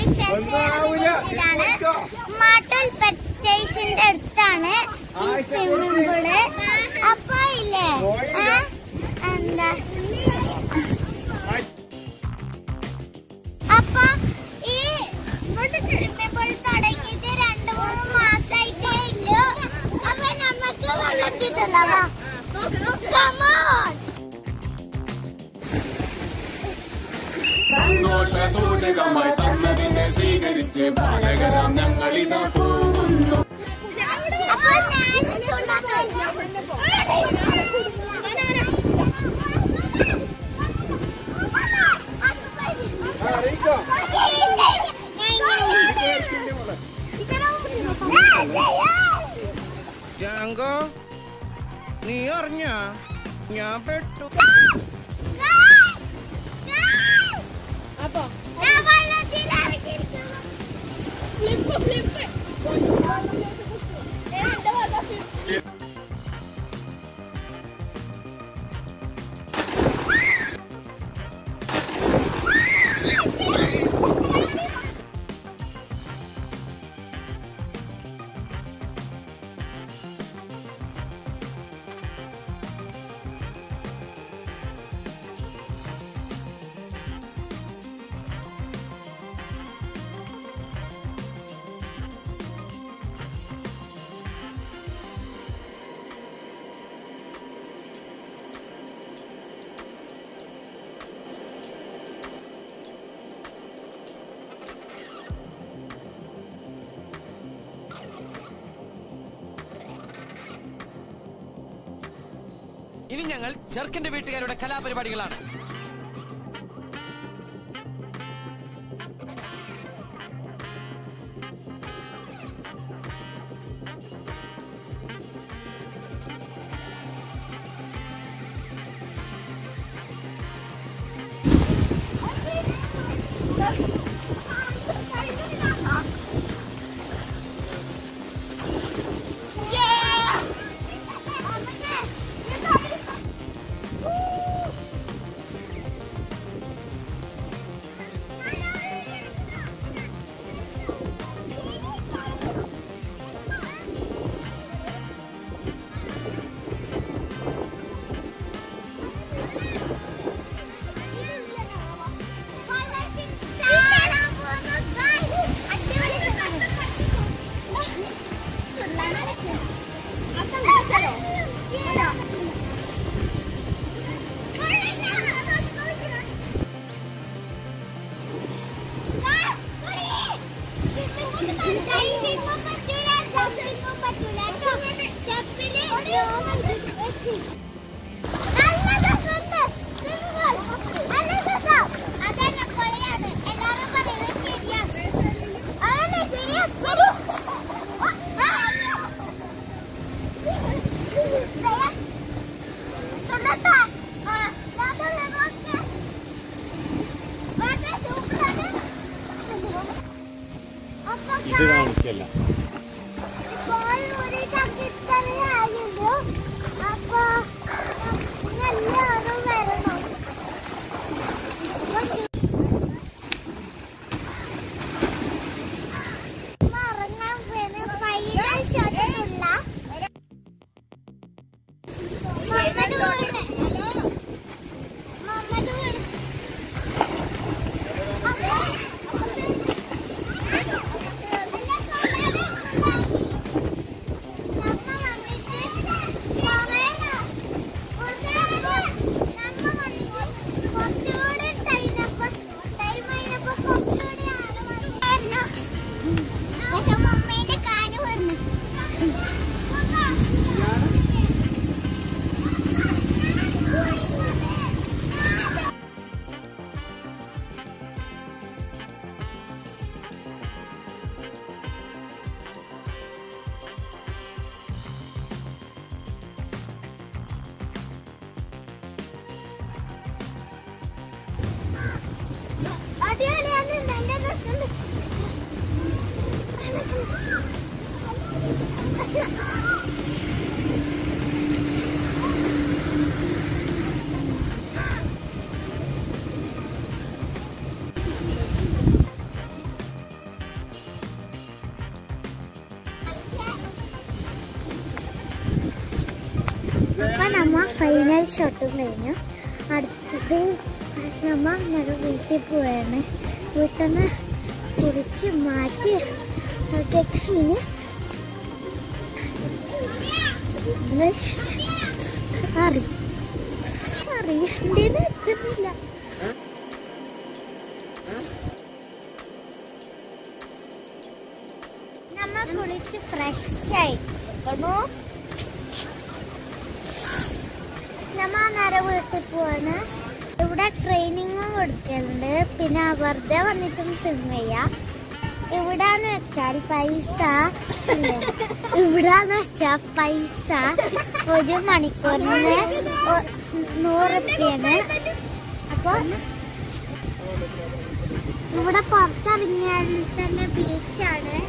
മാട്ടൽ pet സ്റ്റേഷന്റെ അടുത്താണ് ഈ സ്വിമ്മിംഗ് പൂള്. അപ്പൊ ഇല്ലേ എന്താ അപ്പൊ ഈ സ്വിമ്മിംഗ് പൂൾ തുടങ്ങിയിട്ട് 2-3 മാസമായിട്ടേ ഇല്ലു. അപ്പൊ നമ്മക്ക് വെള്ളത്തിട്ടുള്ളവാ. സന്തോഷസൂചകമായി തന്നതിനെ സ്വീകരിച്ച് ബാലകരാം ഞങ്ങളിതാ പോകുന്നു. ജാങ്കോ, നീ അറിഞ്ഞ ഞാൻ പെട്ടു. ഇനി ഞങ്ങൾ ചെറുക്കന്റെ വീട്ടുകാരുടെ കലാപരിപാടികളാണ്. ഇത് കാണിക്കല്ല. ഫൈനൽ ഷോട്ടും കഴിഞ്ഞു. അടുത്തത് നമ്മ ഞങ്ങൾ വീട്ടിൽ പോവാണ്. വീട്ടിൽ നിന്ന് കുടിച്ച് മാറ്റി ഒക്കെ കഴിഞ്ഞ് അറിയണ്ടേന്ന് എത്തുന്നില്ല. നമ്മ കുളിച്ച് ഫ്രഷായി നമ്മ നേരെ വീട്ടിൽ പോവാണ്. ഇവിടെ ട്രെയിനിങ് കൊടുക്കലുണ്ട്. പിന്നെ വെറുതെ വന്നിട്ടും സ്വിം ചെയ്യാം. ഇവിടാന്ന് വെച്ചാൽ പൈസ ഒരു മണിക്കൂറിന് 100 രൂപയാണ്. അപ്പൊ ഇവിടെ പുറത്തിറങ്ങിയാൽ തന്നെ ബീച്ചാണ്.